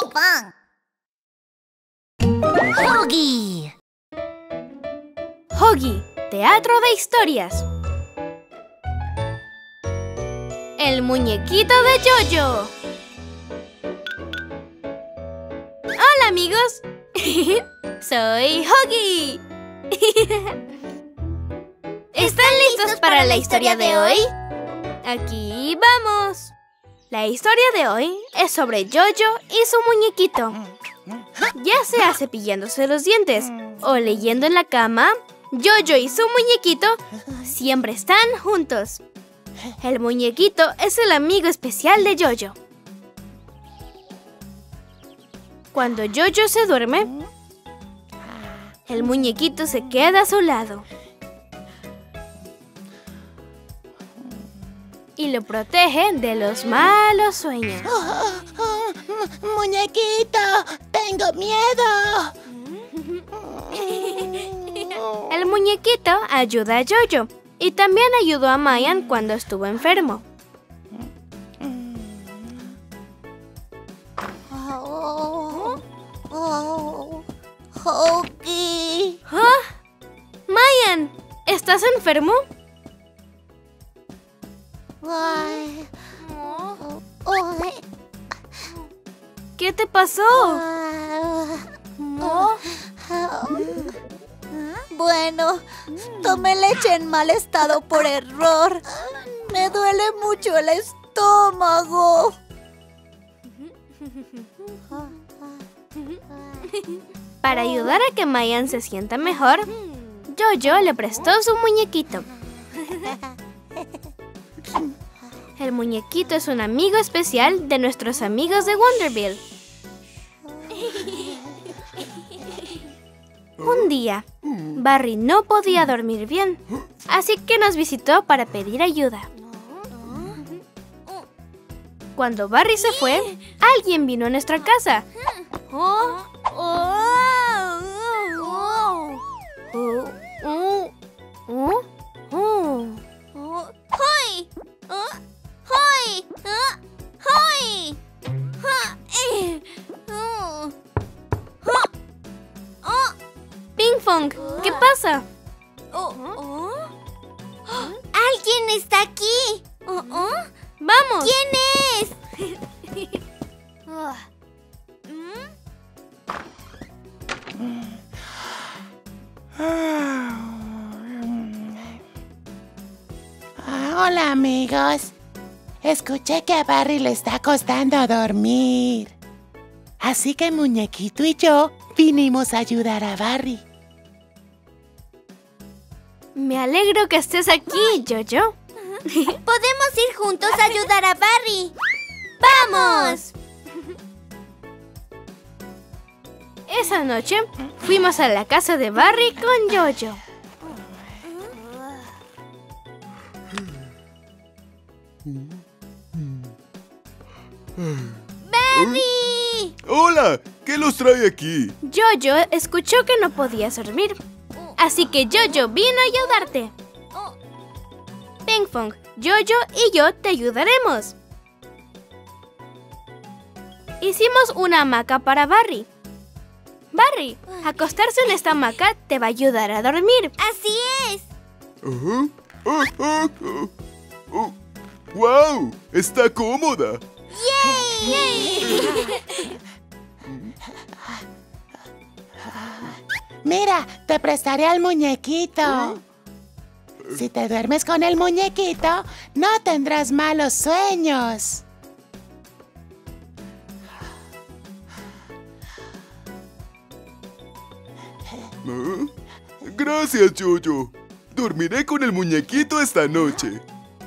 pan. Huggy. Huggy, teatro de historias. El muñequito de Jojo. Hola, amigos. Soy Huggy. ¿Están listos para la historia de hoy? Aquí vamos. La historia de hoy es sobre Jojo y su muñequito. Ya sea cepillándose los dientes o leyendo en la cama, Jojo y su muñequito siempre están juntos. El muñequito es el amigo especial de Jojo. Cuando Jojo se duerme, el muñequito se queda a su lado y lo protege de los malos sueños. Muñequito, tengo miedo. El muñequito ayuda a Jojo y también ayudó a Mayan cuando estuvo enfermo. Huggy. ¿Ah? Mayan, ¿estás enfermo? ¿Qué te pasó? Bueno, tomé leche en mal estado por error. Me duele mucho el estómago. Para ayudar a que Mayan se sienta mejor, Jojo le prestó su muñequito. El muñequito es un amigo especial de nuestros amigos de Wonderville. Un día, Barry no podía dormir bien, así que nos visitó para pedir ayuda. Cuando Barry se fue, alguien vino a nuestra casa. Ping Fong, ¿qué pasa? ¡Alguien está aquí! ¡Vamos! ¿Quién es? Hola, amigos. Escuché que a Barry le está costando dormir. Así que Muñequito y yo vinimos a ayudar a Barry. Me alegro que estés aquí, Jojo. Podemos ir juntos a ayudar a Barry. ¡Vamos! Esa noche fuimos a la casa de Barry con Jojo. ¡Barry! ¡Hola! ¿Qué los trae aquí? Jojo escuchó que no podías dormir, así que Jojo vino a ayudarte. Ping Pong, Jojo y yo te ayudaremos. Hicimos una hamaca para Barry. Barry, acostarse en esta hamaca te va a ayudar a dormir. ¡Así es! ¡Wow! ¡Está cómoda! Mira, te prestaré al muñequito. Si te duermes con el muñequito, no tendrás malos sueños. Gracias, Jojo. Dormiré con el muñequito esta noche.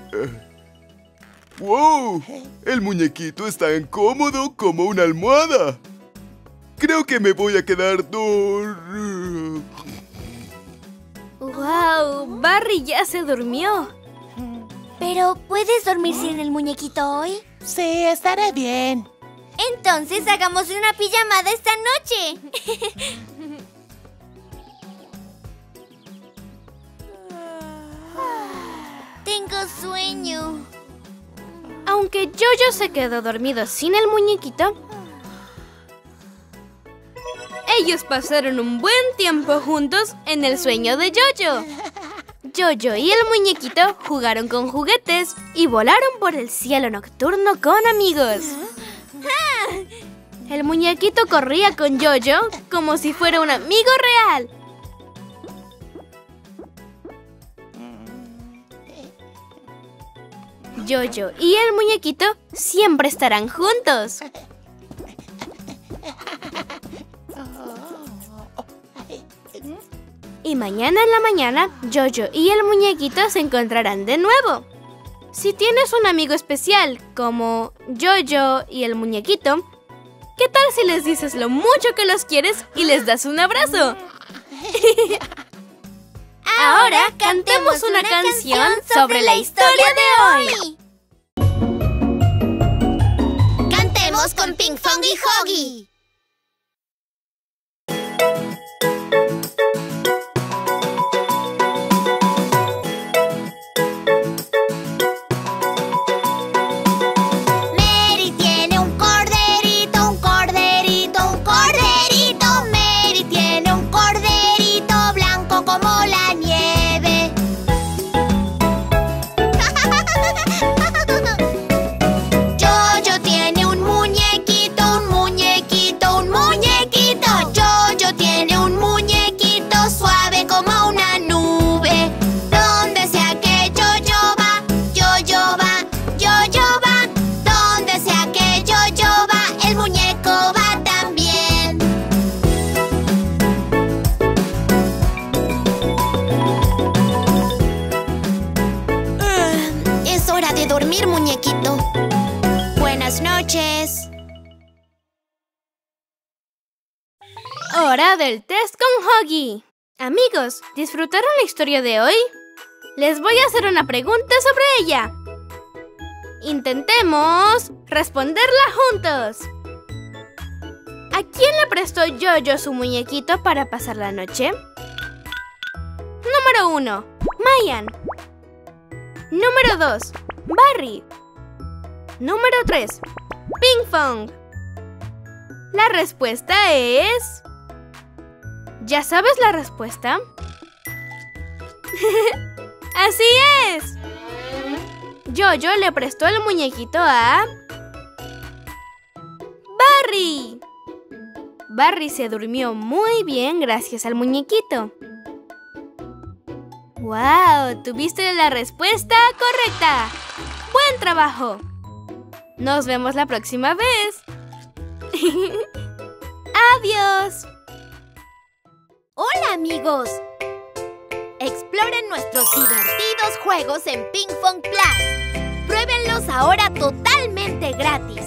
¡Wow! El muñequito es tan cómodo como una almohada. Creo que me voy a quedar ¡Wow! Barry ya se durmió. ¿Pero puedes dormir sin el muñequito hoy? Sí, estaré bien. Entonces hagamos una pijamada esta noche. Tengo sueño. Aunque Jojo se quedó dormido sin el muñequito, Ellos pasaron un buen tiempo juntos en el sueño de Yoyo. Yoyo y el muñequito jugaron con juguetes y volaron por el cielo nocturno con amigos. El muñequito corría con Yoyo como si fuera un amigo real. Yoyo y el muñequito siempre estarán juntos. Y mañana en la mañana, Yoyo y el muñequito se encontrarán de nuevo. Si tienes un amigo especial, como Yoyo y el muñequito, ¿qué tal si les dices lo mucho que los quieres y les das un abrazo? Ahora cantemos una canción sobre la historia de hoy. Cantemos con Ping Fong y Huggy. Dormir, muñequito. Buenas noches. Hora del test con Huggy. Amigos, ¿disfrutaron la historia de hoy? Les voy a hacer una pregunta sobre ella. Intentemos responderla juntos. ¿A quién le prestó Yoyo su muñequito para pasar la noche? Número 1. Mayan. Número 2. Barry. Número 3. Ping Fong. La respuesta es... ¿Ya sabes la respuesta? ¡Así es! Yoyo le prestó el muñequito a... Barry. Barry se durmió muy bien gracias al muñequito. ¡Wow! Tuviste la respuesta correcta. ¡Buen trabajo! Nos vemos la próxima vez. ¡Adiós! ¡Hola, amigos! Exploren nuestros divertidos juegos en Ping Fong Plus. Pruébenlos ahora totalmente gratis.